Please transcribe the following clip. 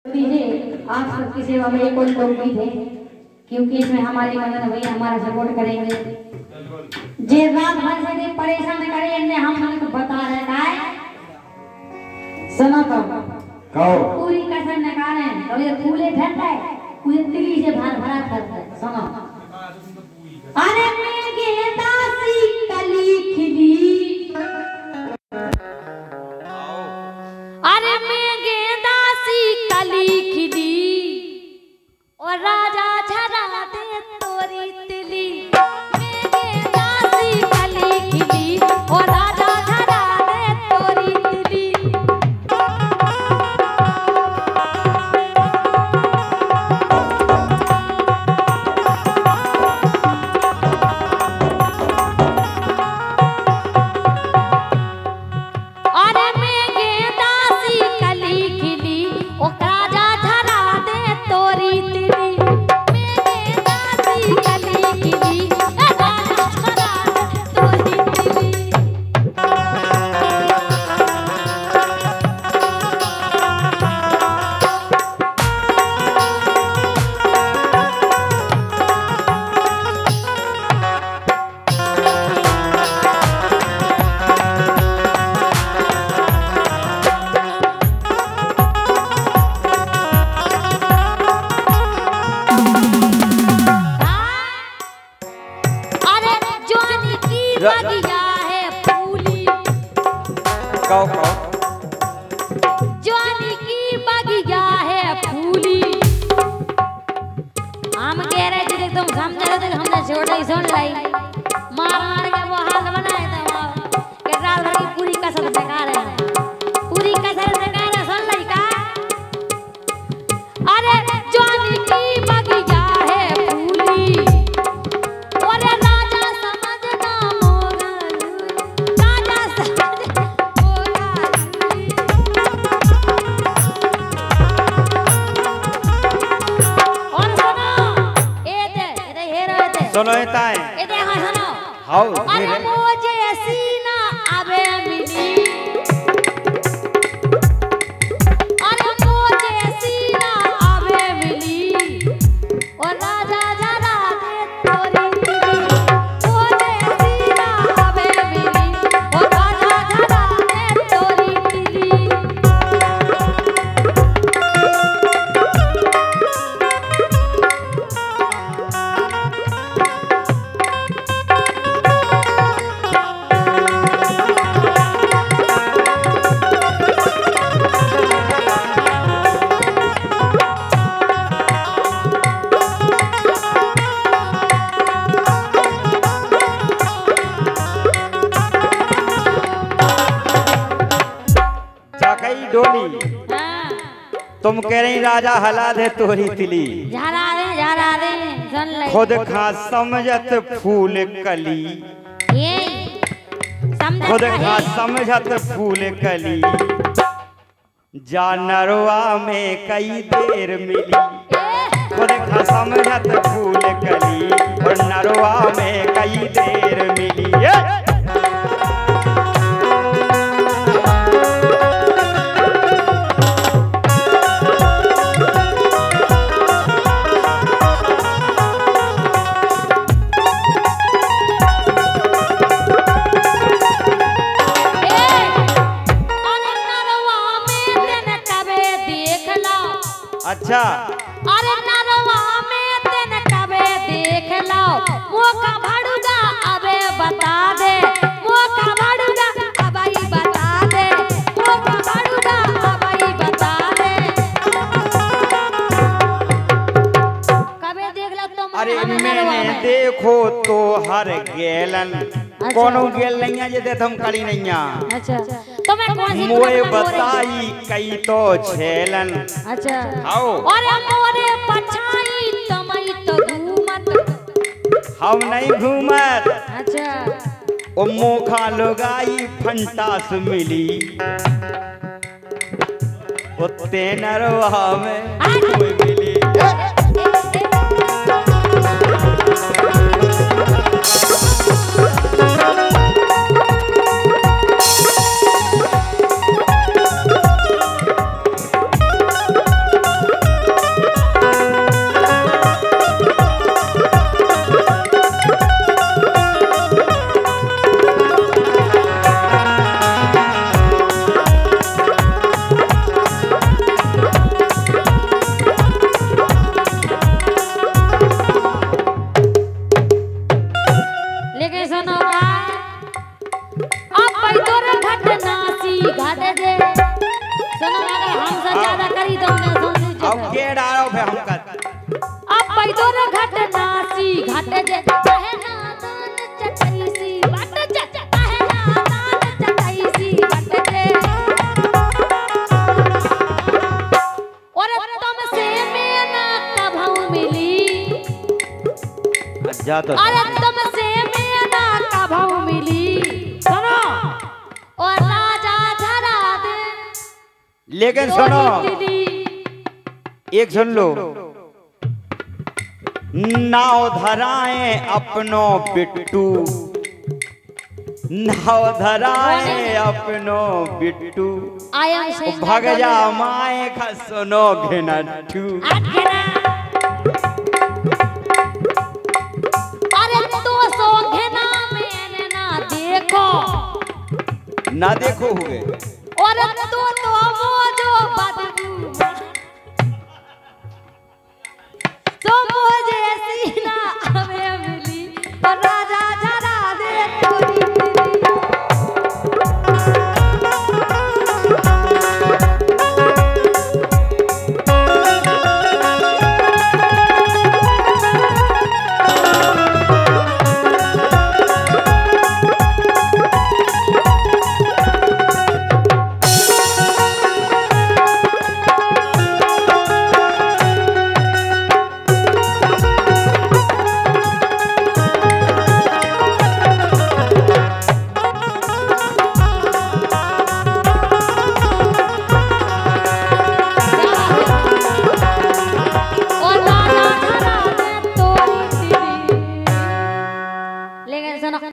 आप सबकी सेवा में एक और लोग भी थे, क्योंकि इसमें हमारे मदन भैया हमारा सपोर्ट करेंगे। जे रात भर से परेशान करेंगे, हम लोग बता रहे हैं सुनो तो पूरी कसर निकाले तो ये फूले ठंडा है, पूरी तिली से भर भरा करता है। सुनो, अरे मैं गेंदासी कली खिली, अरे मैं गेंदासी कली खिली और राजा झरा दे तोरी तिली। मैं गेंदासी कली खिली और राजा झरा दे तोरी तिली। बगिया है फूली, जवानी की बगिया है फूली। हम कह रहे थे तुम समझ रहे थे, हमने छोड़ सुन लाई मार मार के वो हाल बनाए थे कि रात भर की पूरी कसर बेकार है, पूरी कसर बेकार है। सुन लाई का, अरे जवानी की बगिया है फूली और राजा समझना मोगा, राजा समझना मोगा। और सुनो है ए देखो सुनो, हाउ अरे मुझे सीना अबे मिली, अरे मुझे सीना अबे मिली और राजा जरा दे तोरी तिली। मुझे सीना अबे मिली और राजा जरा दे तोरी तिली। डोली हाँ, तुम कह रही राजा हला दे तोरी तिली, जरा दे सुन ले। खुद खा समझत फूल कली, ये समझ खुद रहे? खा समझत फूल कली, जानरवा में कई देर मिली। खुद खा समझत फूल कली और नरवा में कई देर मिली। अच्छा, अरे नरवा में तेन कबे देख लो, मौका भड़ूगा अबे बता दे, मौका भड़ूगा अबई बता दे, मौका भड़ूगा अबई बता दे। कबे देख लो तुम? अरे मैंने देखो तो हर गेलन, कोनो गेल नहीं है जे तुम करी नहीं है। अच्छा, तो मैं कौन सी मोए बताई कई तो छेलन। अच्छा, आओ, अरे मोरे पछाई तमई तो घूमत, हम नहीं घूमत। अच्छा, ओ मोखा लोगाई फंटास मिली, ओ तेनरवा में कोई मिली। है हमका। अब पैदोर घट नासी घट जे कहे नादान चटैसी बट जे कहे नादान चटैसी बट जे और तुमसे में ना कभू मिली जा तो अरे तुमसे में ना कभू मिली सुनो और राजा धरा दे लेकिन सुनो एक सुन लो नाव धराए अपनो बिट्टू नाव धराए अपनो बिट्टू आया भग जा माए खा सुनो घिनट्ठू अरे तो सो घिना मैंने ना देखो हुए और तो वो जो बदबू